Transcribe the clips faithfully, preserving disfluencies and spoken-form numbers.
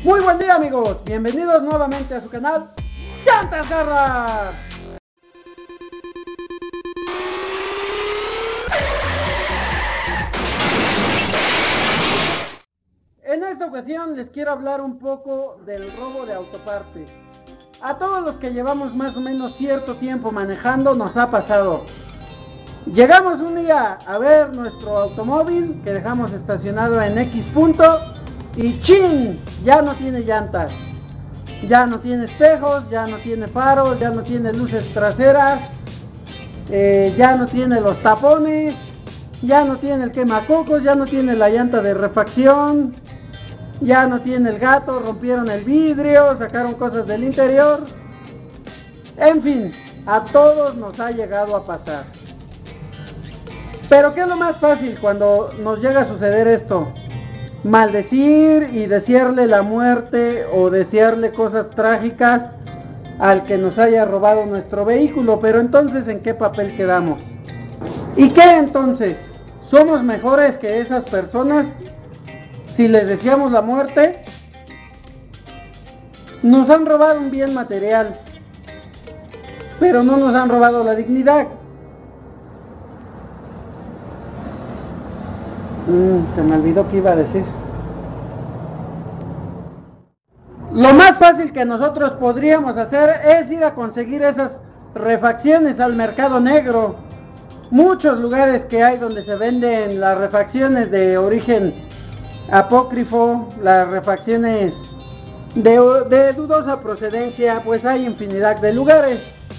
Muy buen día amigos, bienvenidos nuevamente a su canal Llantas Garras. En esta ocasión les quiero hablar un poco del robo de autopartes. A todos los que llevamos más o menos cierto tiempo manejando nos ha pasado. Llegamos un día a ver nuestro automóvil que dejamos estacionado en X punto y ¡chin! Ya no tiene llantas, ya no tiene espejos, ya no tiene faros, ya no tiene luces traseras, eh, ya no tiene los tapones, ya no tiene el quemacocos, ya no tiene la llanta de refacción, ya no tiene el gato, rompieron el vidrio, sacaron cosas del interior. En fin, a todos nos ha llegado a pasar. Pero ¿qué es lo más fácil cuando nos llega a suceder esto? Maldecir y desearle la muerte o desearle cosas trágicas al que nos haya robado nuestro vehículo. Pero entonces, ¿en qué papel quedamos? ¿Y qué entonces? ¿Somos mejores que esas personas si les deseamos la muerte? Nos han robado un bien material, pero no nos han robado la dignidad. Mm, se me olvidó que iba a decir. Lo más fácil que nosotros podríamos hacer es ir a conseguir esas refacciones al mercado negro. Muchos lugares que hay donde se venden las refacciones de origen apócrifo, las refacciones de, de dudosa procedencia, pues hay infinidad de lugares.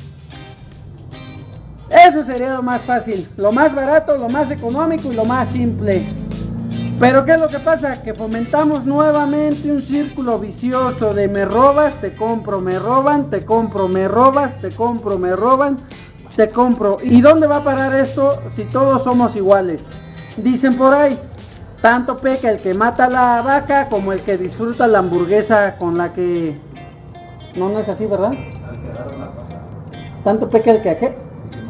Eso sería lo más fácil, lo más barato, lo más económico y lo más simple. Pero ¿qué es lo que pasa? Que fomentamos nuevamente un círculo vicioso de me robas, te compro, me roban, te compro, me robas, te compro, me roban, te compro. ¿Y dónde va a parar esto si todos somos iguales? Dicen por ahí, tanto peca el que mata la vaca como el que disfruta la hamburguesa con la que... No, no es así, ¿verdad? Tanto peca el que a qué?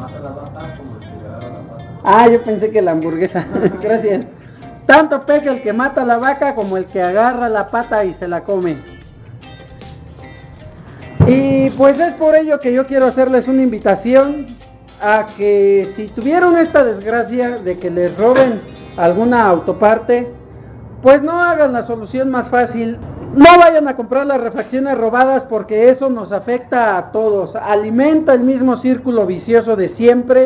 Ah, yo pensé que la hamburguesa. Gracias. Tanto peca el que mata la vaca como el que agarra la pata y se la come. Y pues es por ello que yo quiero hacerles una invitación a que si tuvieron esta desgracia de que les roben alguna autoparte, pues no hagan la solución más fácil. No vayan a comprar las refacciones robadas porque eso nos afecta a todos. Alimenta el mismo círculo vicioso de siempre.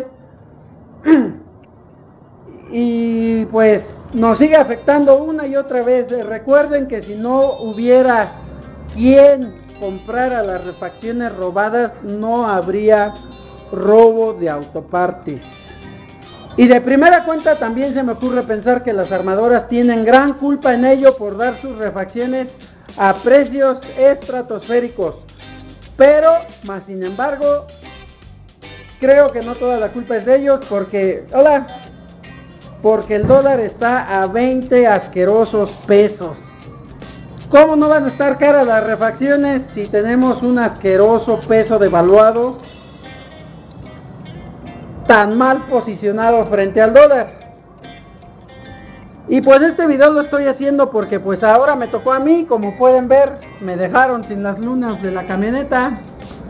Y pues nos sigue afectando una y otra vez. Recuerden que si no hubiera quien comprara las refacciones robadas, no habría robo de autopartes. Y de primera cuenta también se me ocurre pensar que las armadoras tienen gran culpa en ello por dar sus refacciones a precios estratosféricos. Pero, más sin embargo, creo que no toda la culpa es de ellos porque... ¡Hola! Porque el dólar está a veinte asquerosos pesos. ¿Cómo no van a estar caras las refacciones si tenemos un asqueroso peso devaluado tan mal posicionado frente al dólar? Y pues este video lo estoy haciendo porque pues ahora me tocó a mí. Como pueden ver, me dejaron sin las lunas de la camioneta.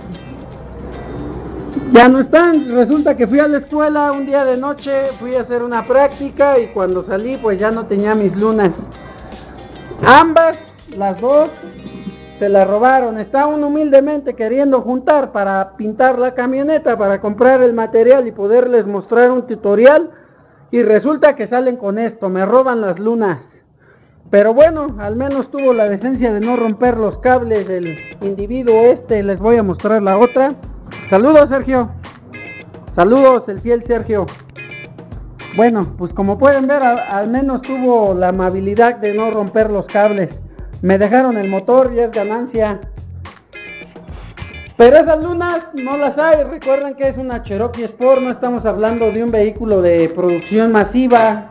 Ya no están. Resulta que fui a la escuela un día de noche, fui a hacer una práctica y cuando salí pues ya no tenía mis lunas. Ambas, las dos, se las robaron. Está uno humildemente queriendo juntar para pintar la camioneta, para comprar el material y poderles mostrar un tutorial, y resulta que salen con esto, me roban las lunas. Pero bueno, al menos tuvo la decencia de no romper los cables del individuo este. Les voy a mostrar la otra. Saludos, Sergio. Saludos, el fiel Sergio. Bueno, pues como pueden ver, al, al menos tuvo la amabilidad de no romper los cables. Me dejaron el motor, ya es ganancia. Pero esas lunas no las hay. Recuerden que es una Cherokee Sport, no estamos hablando de un vehículo de producción masiva.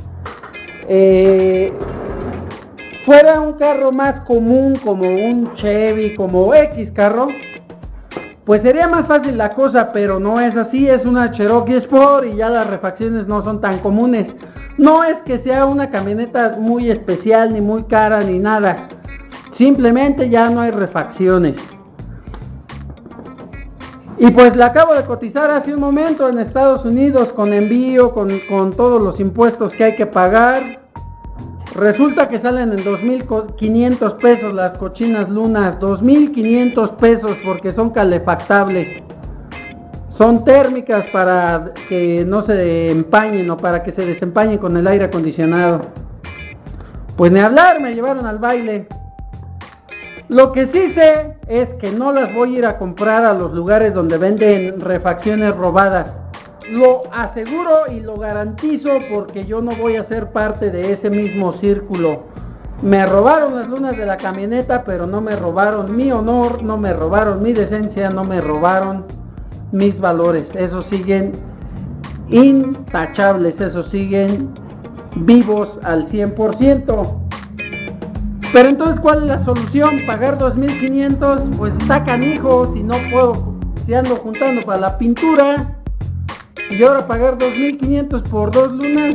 Eh, fuera un carro más común, como un Chevy, como X carro, pues sería más fácil la cosa, pero no es así. Es una Cherokee Sport y ya las refacciones no son tan comunes. No es que sea una camioneta muy especial, ni muy cara, ni nada. simplemente ya no hay refacciones. Y pues la acabo de cotizar hace un momento en Estados Unidos con envío, con, con todos los impuestos que hay que pagar. Resulta que salen en dos mil quinientos pesos las cochinas lunas, dos mil quinientos pesos porque son calefactables. Son térmicas para que no se empañen o para que se desempañen con el aire acondicionado. Pues ni hablar, me llevaron al baile. Lo que sí sé es que no las voy a ir a comprar a los lugares donde venden refacciones robadas. Lo aseguro y lo garantizo porque yo no voy a ser parte de ese mismo círculo. Me robaron las lunas de la camioneta, pero no me robaron mi honor, no me robaron mi decencia, no me robaron mis valores. Esos siguen intachables, esos siguen vivos al cien por ciento. Pero entonces, ¿cuál es la solución? ¿Pagar dos mil quinientos? Pues está canijo, si no puedo, si ando juntando para la pintura. Y ahora pagar dos mil quinientos por dos lunas.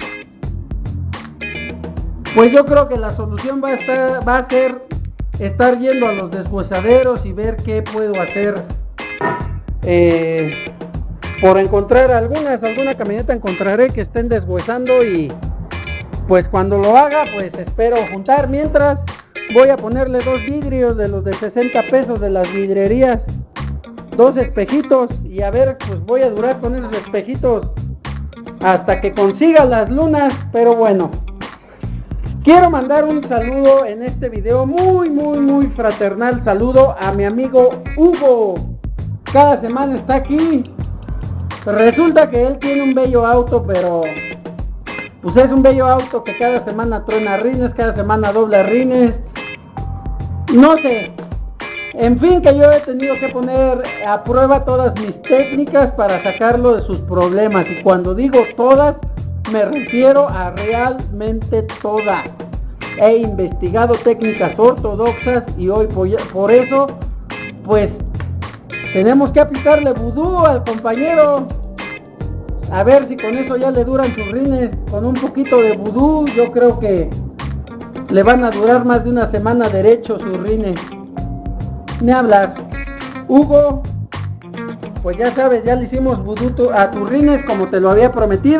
Pues yo creo que la solución va a estar, va a ser estar yendo a los deshuesaderos y ver qué puedo hacer. Eh, por encontrar algunas, alguna camioneta encontraré que estén deshuesando y pues cuando lo haga, pues espero juntar. Mientras voy a ponerle dos vidrios de los de sesenta pesos de las vidrerías, dos espejitos, y a ver, pues voy a durar con esos espejitos hasta que consiga las lunas. Pero bueno, quiero mandar un saludo en este video, muy muy muy fraternal saludo a mi amigo Hugo. Cada semana está aquí. Resulta que él tiene un bello auto, pero pues es un bello auto que cada semana truena rines, cada semana dobla rines. No sé. En fin, que yo he tenido que poner a prueba todas mis técnicas para sacarlo de sus problemas. Y cuando digo todas, me refiero a realmente todas. He investigado técnicas ortodoxas y hoy por eso, pues, tenemos que aplicarle vudú al compañero. A ver si con eso ya le duran sus rines. Con un poquito de vudú yo creo que le van a durar más de una semana derecho sus rines. Ni hablar. Hugo, pues ya sabes, ya le hicimos vudú a tus rines como te lo había prometido.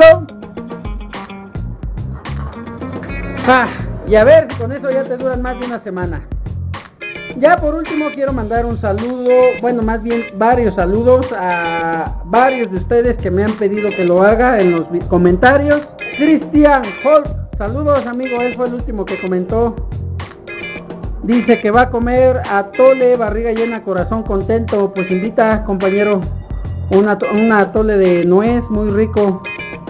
Ah, y a ver si con eso ya te duran más de una semana. Ya por último quiero mandar un saludo, bueno, más bien varios saludos a varios de ustedes que me han pedido que lo haga en los comentarios. Cristian Holt, saludos amigo, él fue el último que comentó. Dice que va a comer atole, barriga llena, corazón contento. Pues invita, compañero, una, una atole de nuez muy rico.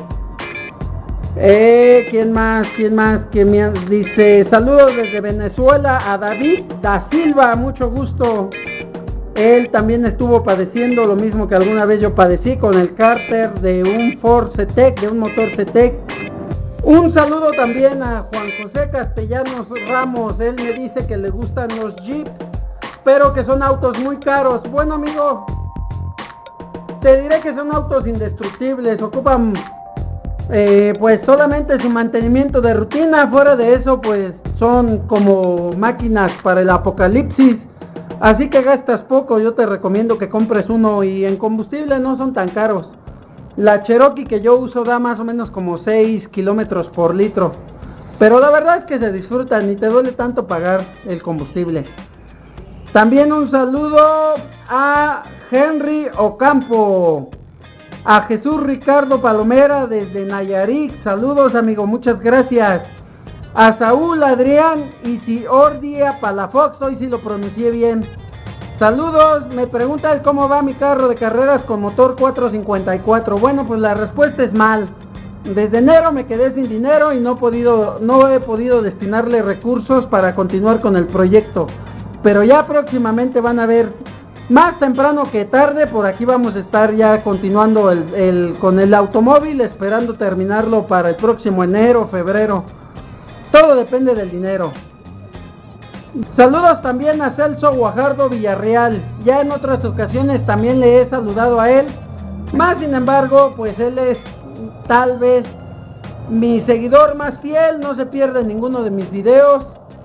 Eh, ¿quién más? ¿Quién más? ¿Quién me dice? Saludos desde Venezuela a David da Silva, mucho gusto. Él también estuvo padeciendo lo mismo que alguna vez yo padecí con el cárter de un Ford C-Tec, de un motor C-Tec. Un saludo también a Juan José Castellanos Ramos. Él me dice que le gustan los Jeeps, pero que son autos muy caros. Bueno amigo, te diré que son autos indestructibles, ocupan Eh, pues solamente su mantenimiento de rutina. Fuera de eso, pues son como máquinas para el apocalipsis, así que gastas poco. Yo te recomiendo que compres uno, y en combustible no son tan caros. La Cherokee que yo uso da más o menos como seis kilómetros por litro, pero la verdad es que se disfruta, ni te duele tanto pagar el combustible. También un saludo a Henry Ocampo, a Jesús Ricardo Palomera desde Nayarit, saludos amigo, muchas gracias. A Saúl Adrián Isiordia Palafox, hoy sí lo pronuncié bien. Saludos, me pregunta cómo va mi carro de carreras con motor cuatro cincuenta y cuatro. Bueno, pues la respuesta es mal. Desde enero me quedé sin dinero y no he podido, no he podido destinarle recursos para continuar con el proyecto. Pero ya próximamente van a ver. Más temprano que tarde, por aquí vamos a estar ya continuando el, el, con el automóvil, esperando terminarlo para el próximo enero, febrero. Todo depende del dinero. Saludos también a Celso Guajardo Villarreal. Ya en otras ocasiones también le he saludado a él. Más sin embargo, pues él es tal vez mi seguidor más fiel. No se pierde ninguno de mis videos.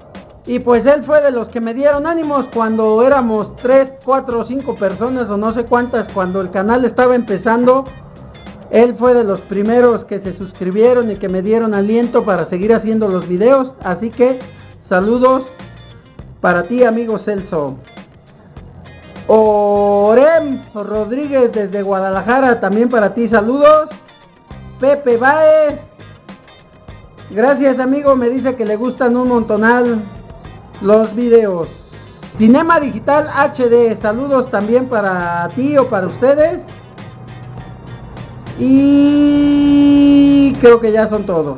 Y pues él fue de los que me dieron ánimos cuando éramos tres, cuatro, cinco personas o no sé cuántas, cuando el canal estaba empezando. Él fue de los primeros que se suscribieron y que me dieron aliento para seguir haciendo los videos. Así que saludos para ti, amigo Celso. Orem Rodríguez desde Guadalajara, también para ti saludos. Pepe Baez, gracias amigo, me dice que le gustan un montonal los videos. Cinema Digital H D, saludos también para ti o para ustedes. Y creo que ya son todos.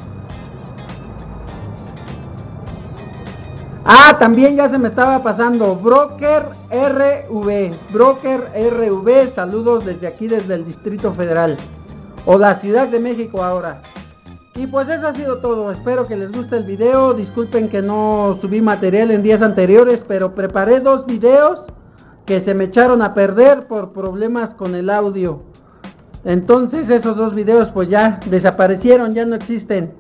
Ah, también ya se me estaba pasando. Broker R V. Broker R V, saludos desde aquí, desde el Distrito Federal. O la Ciudad de México ahora. Y pues eso ha sido todo. Espero que les guste el video. Disculpen que no subí material en días anteriores, pero preparé dos videos que se me echaron a perder por problemas con el audio. Entonces esos dos videos pues ya desaparecieron, ya no existen.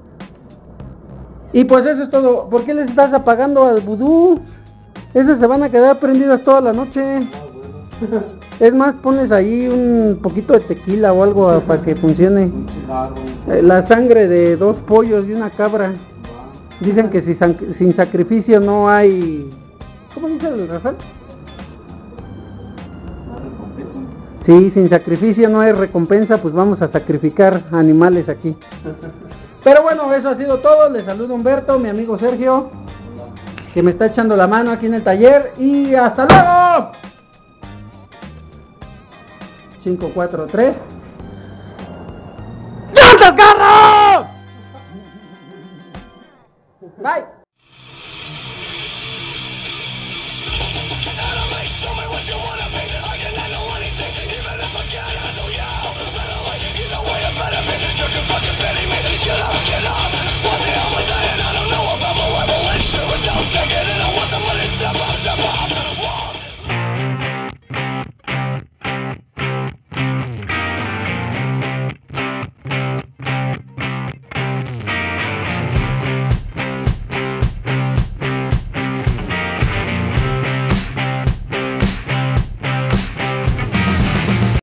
Y pues eso es todo. ¿Por qué les estás apagando al vudú? Esas se van a quedar prendidas toda la noche. Es más, pones ahí un poquito de tequila o algo para que funcione. La sangre de dos pollos y una cabra. Dicen que si sin sacrificio no hay... ¿Cómo dice el Rafael? Sí, sin sacrificio no hay recompensa, pues vamos a sacrificar animales aquí. Pero bueno, eso ha sido todo. Les saludo Humberto, mi amigo Sergio, que me está echando la mano aquí en el taller. Y hasta luego. cinco, cuatro, tres.